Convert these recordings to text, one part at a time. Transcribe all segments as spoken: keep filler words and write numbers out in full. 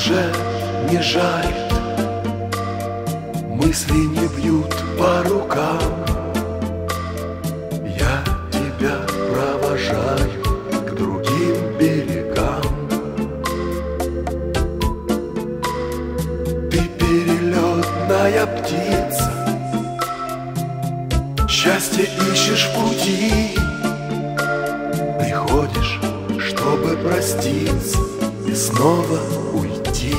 уже не жарит, мысли не бьют по рукам. Я тебя провожаю к другим берегам. Ты перелетная птица, счастье ищешь в пути. Приходишь, чтобы проститься и снова уйти.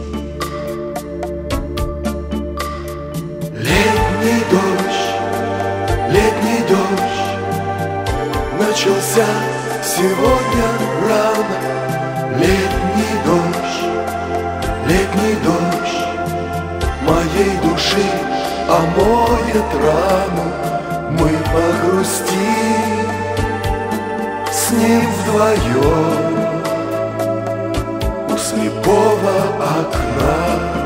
Летний дождь, летний дождь начался сегодня рано. Летний дождь, летний дождь моей души омоет рану. Мы погрустим с ним вдвоем у слепого окна.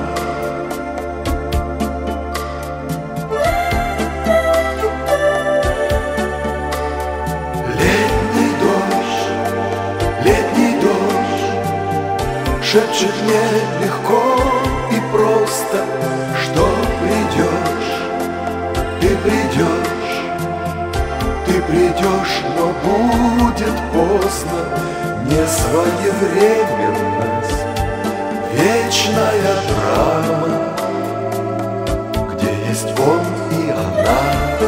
Летний дождь, летний дождь шепчет мне легко и просто, что придешь, ты придешь. Ты придешь, но будет поздно. Несвоевременность, вечная драма, где есть он и она.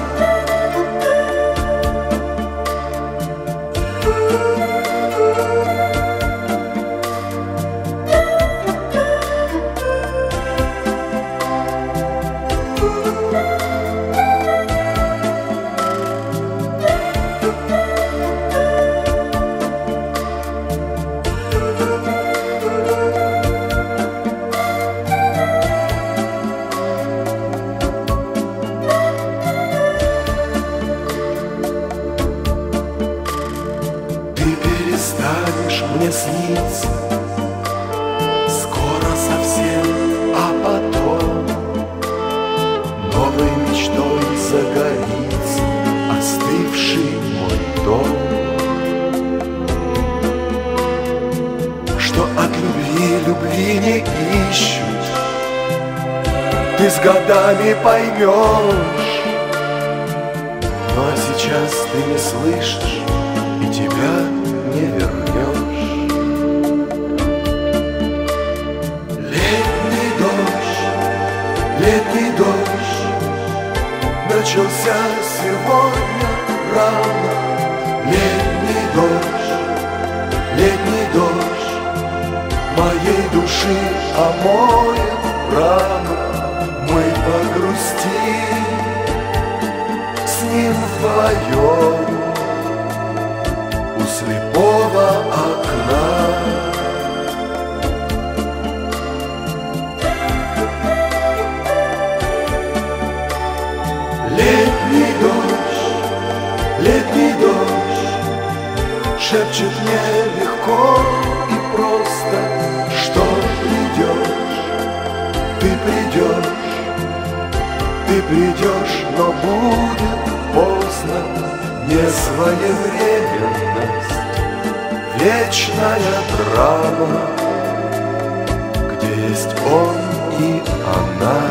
Перестанешь мне сниться скоро совсем, а потом новой мечтой загорится остывший мой дом. Что от любви любви не ищут, ты с годами поймешь. Ну а сейчас ты не слышишь и тебя не вернешь. Летний дождь, летний дождь начался сегодня рано. Летний дождь, летний дождь моей души омоет рану. Мы погрустим с ним вдвоем у слепого окна. Летний дождь, летний дождь шепчет мне легко и просто, что придешь, ты придешь, ты придешь, но будет поздно. Несвоевременность, вечная драма, где есть он и она.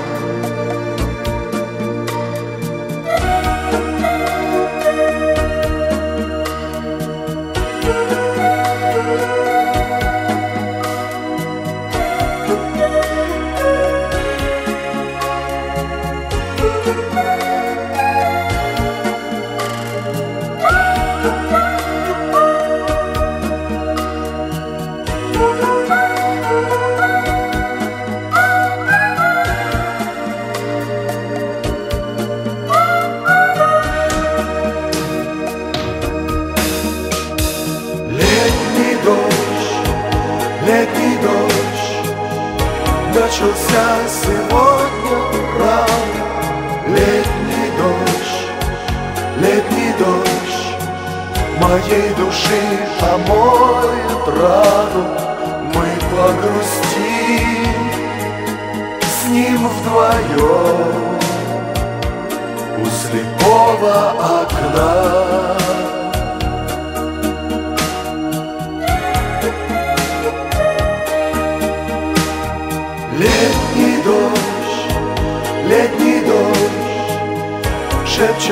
Летний дождь начался сегодня рано. Летний дождь, летний дождь моей души омоет рану. Мы погрустим с ним вдвоем у слепого окна.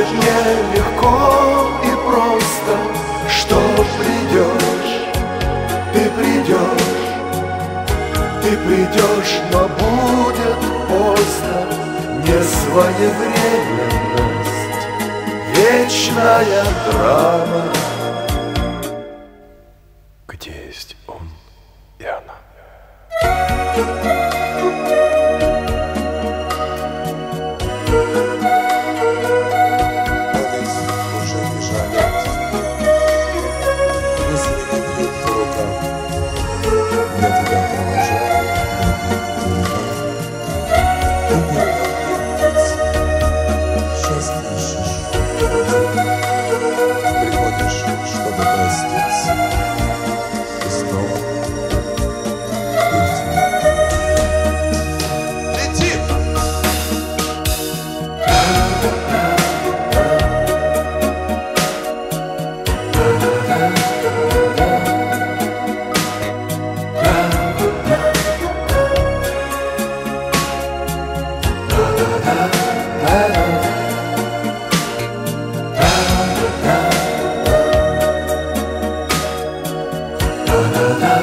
Значит, мне легко и просто, что придешь, ты придешь, ты придешь, но будет поздно. Несвоевременность, вечная драма. Где есть он и она? Память уже не жалит. Если меня бьют по рукам, я тебя провожаю, ты не счастье ищешь, приходишь, чтобы проститься, и снова уйти. Летим! Da da da